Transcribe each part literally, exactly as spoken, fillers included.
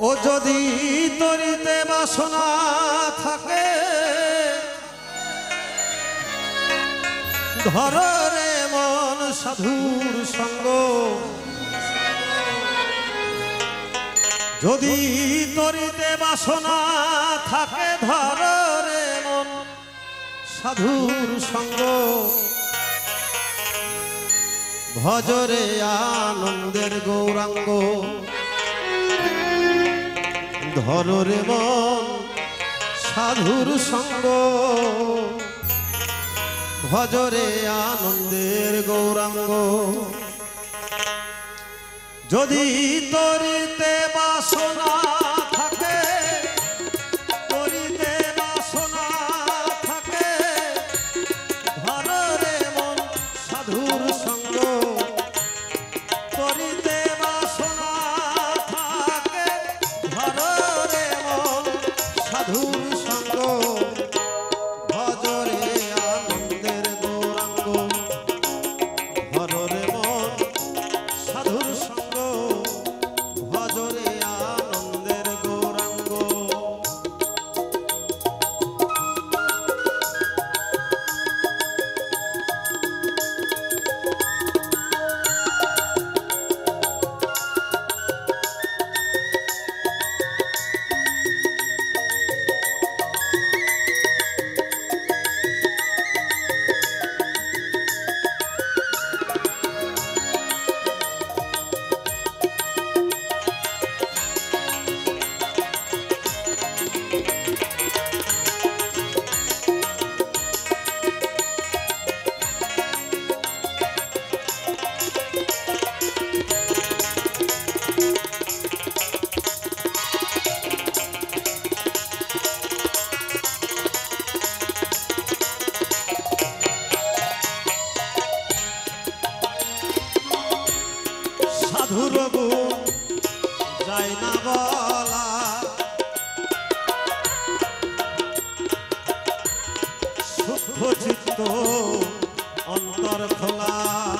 ও যদি তরিতে বাসনা থাকে ধর রে মন সাধুর সঙ্গ, যদি তরিতে বাসনা থাকে ধর রে মন সাধুর সঙ্গ, ভজরে আনন্দের গৌরাঙ্গ, ধর রে মন সাধুর সঙ্গ, ভজরে আনন্দের গৌরাঙ্গ। যদি তরিতে বাসনা থাকে তরিতে বাসনা থাকে ধর রে মন সাধুর সঙ্গ, তরিতে বাসনা থাকে ধর রে মন সাধুর সঙ্গ, ভজরে আনন্দের গৌরাঙ্গ, ধর রে মন সাধুর সঙ্গ, ভজরে আনন্দের গৌরাঙ্গ। সাধুর গুণ যায় না বলা, সূক্ষ্ম চিত্ত অন্তর খোলা,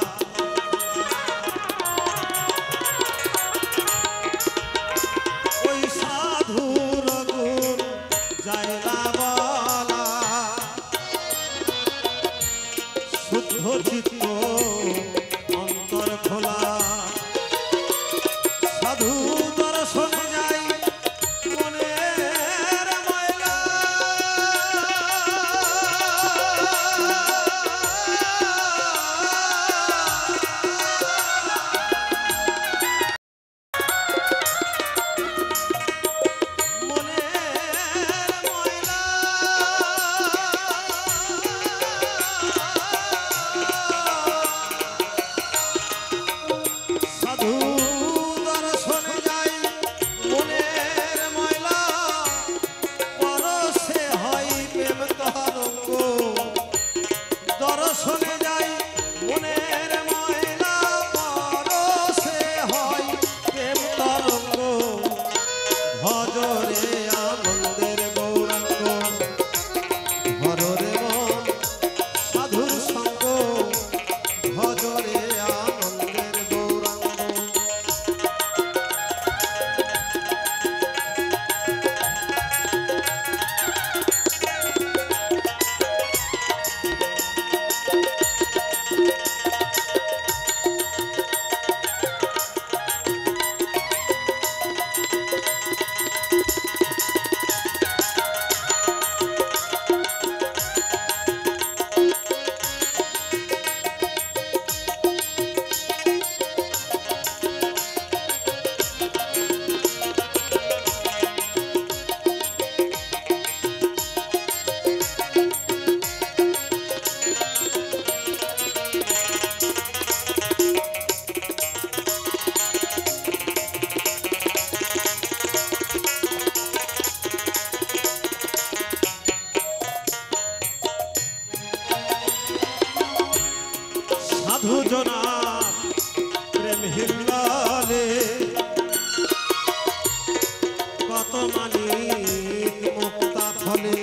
ওই সাধুর গুণ যায় না বলা, শুদ্ধ চিত্ত অন্তর খোলা, সাধু দর্শন যাই মনের ময়লা, মনের ময়লা, সাধু দর্শন যাই মনের ময়লা, পরশে হয় প্রেম তরঙ্গ, দর্শনে যাই মনের ময়লা, পরশে হয় প্রেম তরঙ্গ, ভজরে আনন্দের গৌরাঙ্গ, ধর রে মন সাধুর সঙ্গ, ভজরে আনন্দের গৌরাঙ্গ। সাধু জনার প্রেম হিল্লালে কত মানিক মুক্তা ফলে,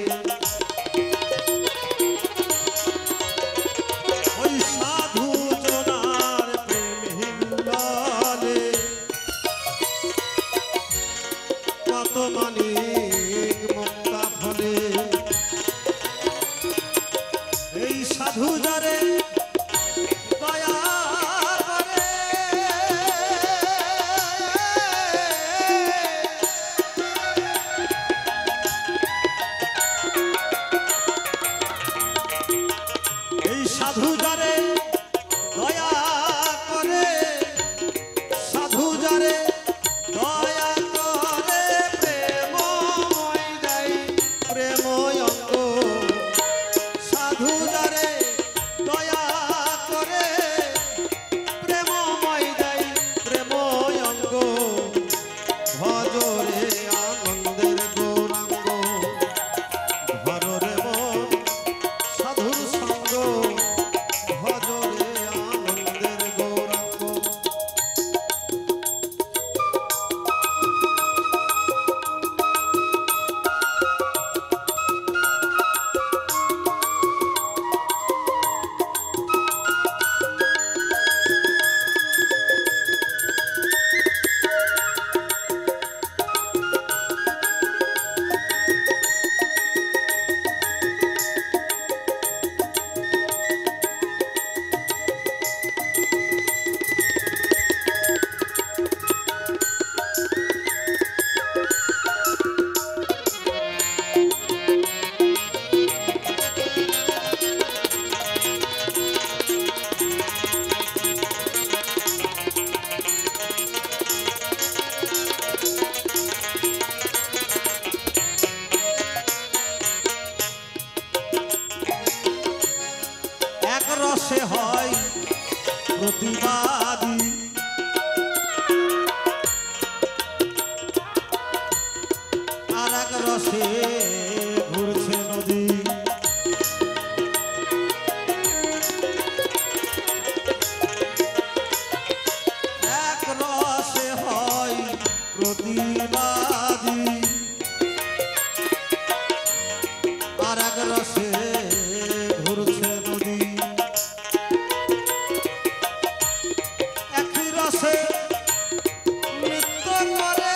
ওই সাধু জনার প্রেম হিল্লালে প্রতিবাদী আর এক রসে ঘুরছে নদী একই রসে নৃত্য করে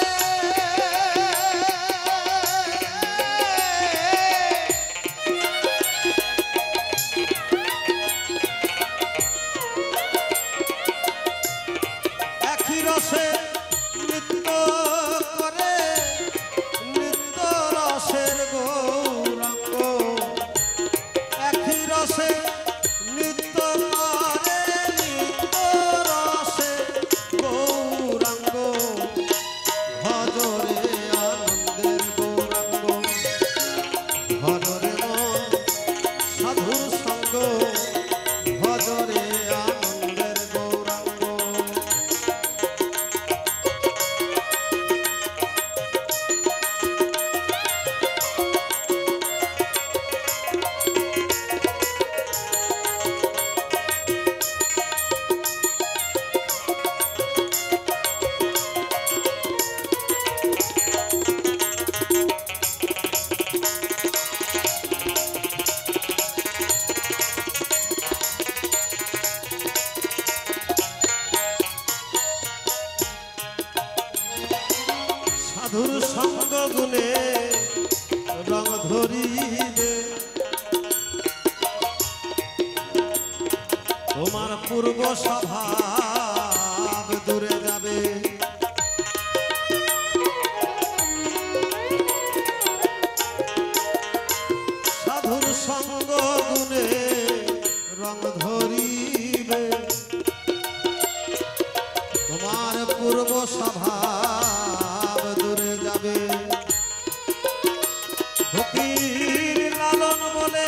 একই রসে নৃত্য করে নৃত্য রসের গৌরাঙ্গ একই রসে নৃত্য করে নৃত্য রসের গৌরাঙ্গ ভজরে আনন্দের গৌরাঙ্গ ভজরে মন সাধুর সঙ্গ ভজরে আনন্দের গৌরাঙ্গ সাধুর সঙ্গ গুণে রং ধরিবে তোমার পূর্ব স্বভাব দূরে যাবে সাধুর সঙ্গ গুণে রং ধরিবে তোমার পূর্ব স্বভাব দূরে যাবে ফকির লালন বলে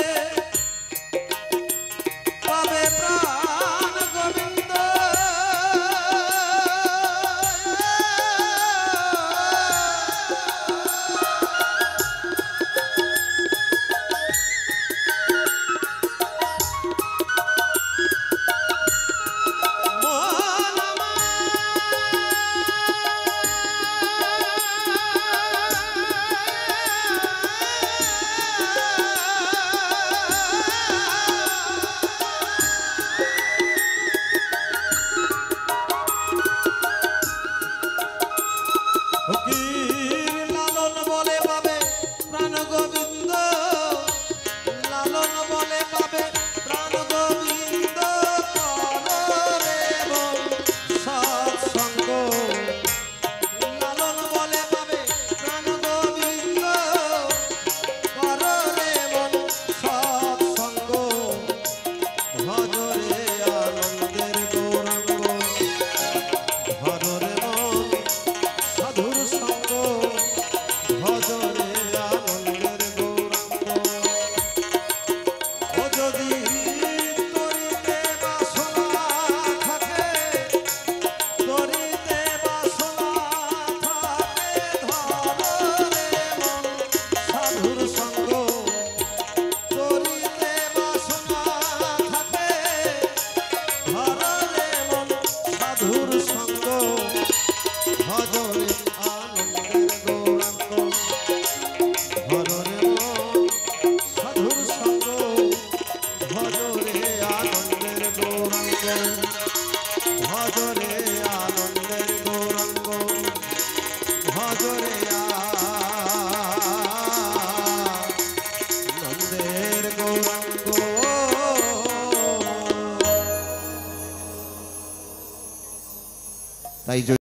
পাবে প্রাণ গোবিন্দ ফকির লালন বলে পাবে প্রাণ গোবিন্দ লালন বলে পাবে প্রাণ গোবিন্দ কররে মন সৎসঙ্গ লালন বলে পাবে প্রাণ গোবিন্দ কররে মন সৎসঙ্গ ভজরে আনন্দের গৌরাঙ্গ ভজরে মন সাধুর সঙ্গ ভজরে আনন্দের গৌরাঙ্গ ও যদি তরিতে বাসনা থাকে তরিতে বাসনা থাকে ধরে মন সাধুর সঙ্গ তরিতে বাসনা থাকে ধরে মন সাধুর সঙ্গ ভজরে আনন্দের গৌরাঙ্গ ভজরে মন সাধুর সঙ্গ ভজরে আনন্দের গৌরাঙ্গ ভজরে আনন্দের গৌরাঙ্গ ভজরে আনন্দের গৌরাঙ্গ তাই